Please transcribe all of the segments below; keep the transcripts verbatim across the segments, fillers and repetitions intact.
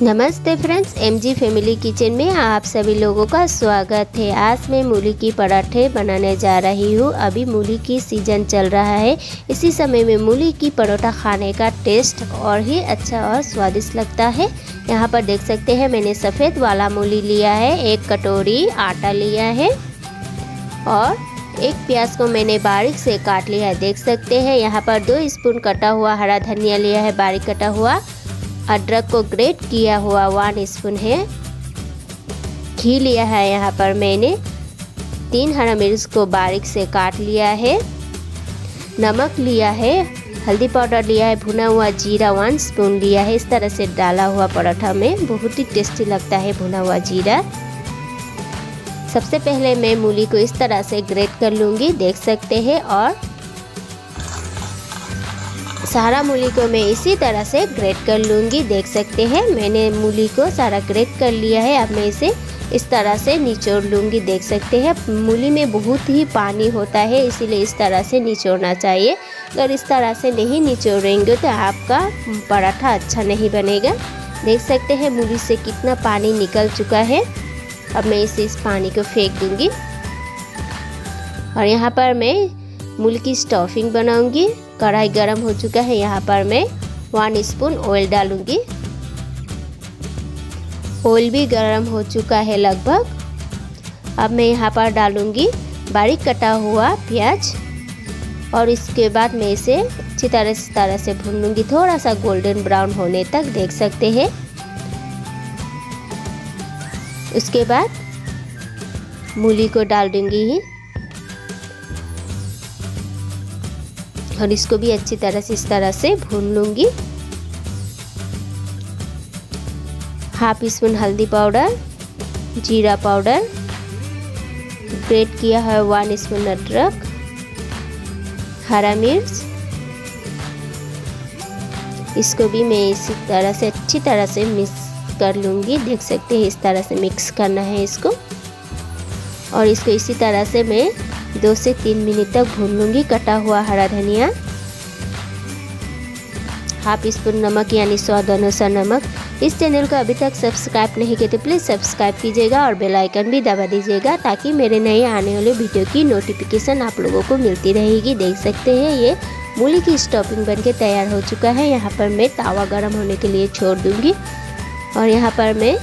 नमस्ते friends, MG family kitchen में आप सभी लोगों का स्वागत है। आज मैं मूली की पराठे बनाने जा रही हूँ। अभी मूली की सीज़न चल रहा है, इसी समय में मूली की परोठा खाने का टेस्ट और ही अच्छा और स्वादिष्ट लगता है। यहाँ पर देख सकते हैं मैंने सफ़ेद वाला मूली लिया है, एक कटोरी आटा लिया है और एक प्याज को मैंने बारीक से काट लिया है। देख सकते हैं यहाँ पर दो स्पून कटा हुआ हरा धनिया लिया है, बारीक कटा हुआ अदरक को ग्रेट किया हुआ वन स्पून है। घी लिया है, यहाँ पर मैंने तीन हरा मिर्च को बारीक से काट लिया है। नमक लिया है, हल्दी पाउडर लिया है, भुना हुआ जीरा वन स्पून लिया है। इस तरह से डाला हुआ पराठा में बहुत ही टेस्टी लगता है भुना हुआ जीरा। सबसे पहले मैं मूली को इस तरह से ग्रेट कर लूँगी, देख सकते हैं। और सारा मूली को मैं इसी तरह से ग्रेट कर लूँगी, देख सकते हैं। मैंने मूली को सारा ग्रेट कर लिया है। अब मैं इसे इस तरह से निचोड़ लूँगी, देख सकते हैं। मूली में बहुत ही पानी होता है, इसीलिए इस तरह से निचोड़ना चाहिए। अगर इस तरह से नहीं निचोड़ेंगे तो आपका पराठा अच्छा नहीं बनेगा। देख सकते हैं मूली से कितना पानी निकल चुका है। अब मैं इसे इस पानी को फेंक दूँगी और यहाँ पर मैं मूली की स्टफिंग बनाऊंगी। कढ़ाई गरम हो चुका है, यहाँ पर मैं वन स्पून ऑयल डालूंगी। ऑयल भी गरम हो चुका है लगभग। अब मैं यहाँ पर डालूंगी बारीक कटा हुआ प्याज और इसके बाद मैं इसे अच्छी तरह से तरह से भून लूँगी, थोड़ा सा गोल्डन ब्राउन होने तक, देख सकते हैं। उसके बाद मूली को डाल दूंगी और इसको भी अच्छी तरह से इस तरह से भून लूँगी। हाफ स्पून हल्दी पाउडर, जीरा पाउडर, ग्रेट किया है वन स्पून अदरक, हरा मिर्च, इसको भी मैं इसी तरह से अच्छी तरह से मिक्स कर लूँगी। देख सकते हैं इस तरह से मिक्स करना है इसको और इसको इसी तरह से मैं दो से तीन मिनट तक भून लूँगी। कटा हुआ हरा धनिया, हाफ स्पून नमक यानी स्वाद अनुसार नमक। इस चैनल को अभी तक सब्सक्राइब नहीं किए तो प्लीज़ सब्सक्राइब कीजिएगा और बेल आइकन भी दबा दीजिएगा ताकि मेरे नए आने वाले वीडियो की नोटिफिकेशन आप लोगों को मिलती रहेगी। देख सकते हैं ये मूली की स्टफिंग बनके तैयार हो चुका है। यहाँ पर मैं तावा गर्म होने के लिए छोड़ दूँगी और यहाँ पर मैं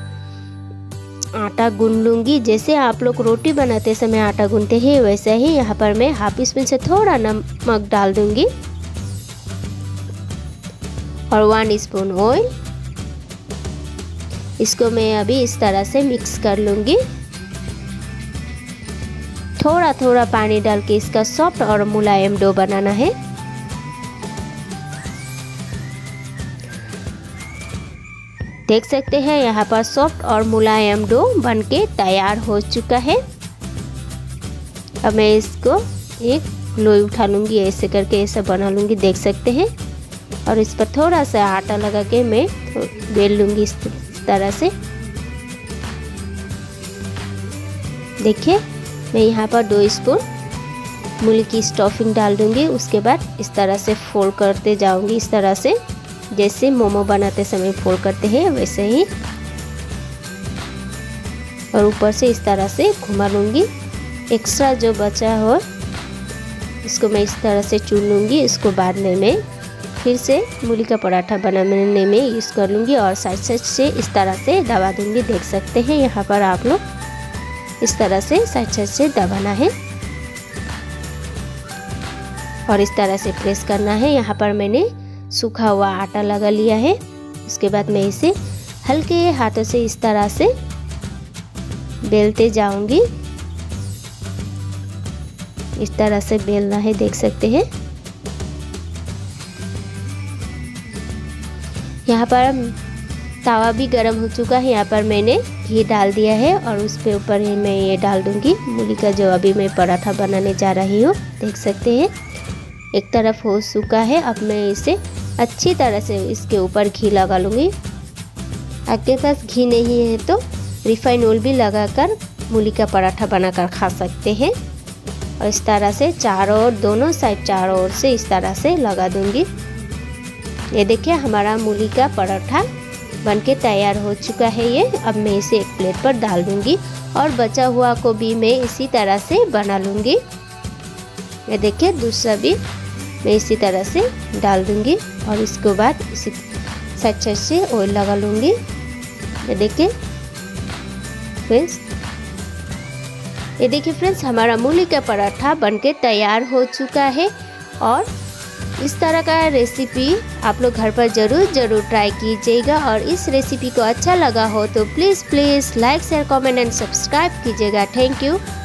आटा गूंद लूँगी। जैसे आप लोग रोटी बनाते समय आटा गूंदते हैं वैसे ही यहाँ पर मैं हाफ स्पून से थोड़ा नमक डाल दूँगी और वन स्पून ऑयल। इसको मैं अभी इस तरह से मिक्स कर लूँगी। थोड़ा थोड़ा पानी डाल के इसका सॉफ्ट और मुलायम डो बनाना है। देख सकते हैं यहाँ पर सॉफ्ट और मुलायम डो बनके तैयार हो चुका है। अब मैं इसको एक लोई उठा लूँगी, ऐसे करके ऐसे बना लूँगी, देख सकते हैं। और इस पर थोड़ा सा आटा लगा के मैं बेल लूँगी इस तरह से। देखिए मैं यहाँ पर दो स्पून मूली की स्टफिंग डाल दूँगी। उसके बाद इस तरह से फोल्ड करते जाऊँगी, इस तरह से जैसे मोमो बनाते समय फोल्ड करते हैं वैसे ही। और ऊपर से इस तरह से घुमा लूँगी। एक्स्ट्रा जो बचा हो इसको मैं इस तरह से चुन लूँगी। इसको बाद में मैं फिर से मूली का पराठा बनाने में यूज़ कर लूँगी और साइड साइड से इस तरह से दबा दूँगी। देख सकते हैं यहाँ पर आप लोग इस तरह से साइड साइड से दबाना है और इस तरह से प्रेस करना है। यहाँ पर मैंने सूखा हुआ आटा लगा लिया है। उसके बाद मैं इसे हल्के हाथों से इस तरह से बेलते जाऊंगी। इस तरह से बेलना है, देख सकते हैं। यहाँ पर तावा भी गर्म हो चुका है। यहाँ पर मैंने घी डाल दिया है और उस पे ऊपर ही मैं ये डाल दूंगी मूली का जो अभी मैं पराठा बनाने जा रही हूँ। देख सकते हैं एक तरफ हो चुका है। अब मैं इसे अच्छी तरह से इसके ऊपर घी लगा लूँगी। आपके पास घी नहीं है तो रिफाइन ऑयल भी लगाकर मूली का पराठा बनाकर खा सकते हैं। और इस तरह से चारों ओर, दोनों साइड चारों ओर से इस तरह से लगा दूँगी। ये देखिए हमारा मूली का पराठा बनके तैयार हो चुका है ये। अब मैं इसे एक प्लेट पर डाल दूँगी और बचा हुआ को भी मैं इसी तरह से बना लूँगी। ये देखिए दूसरा भी मैं इसी तरह से डाल दूँगी और इसके बाद इसी अच्छे से ऑयल लगा लूँगी। ये देखिए फ्रेंड्स, ये देखिए फ्रेंड्स, हमारा मूली का पराठा बनके तैयार हो चुका है। और इस तरह का रेसिपी आप लोग घर पर ज़रूर ज़रूर ट्राई कीजिएगा। और इस रेसिपी को अच्छा लगा हो तो please please like share comment and subscribe कीजिएगा। Thank you.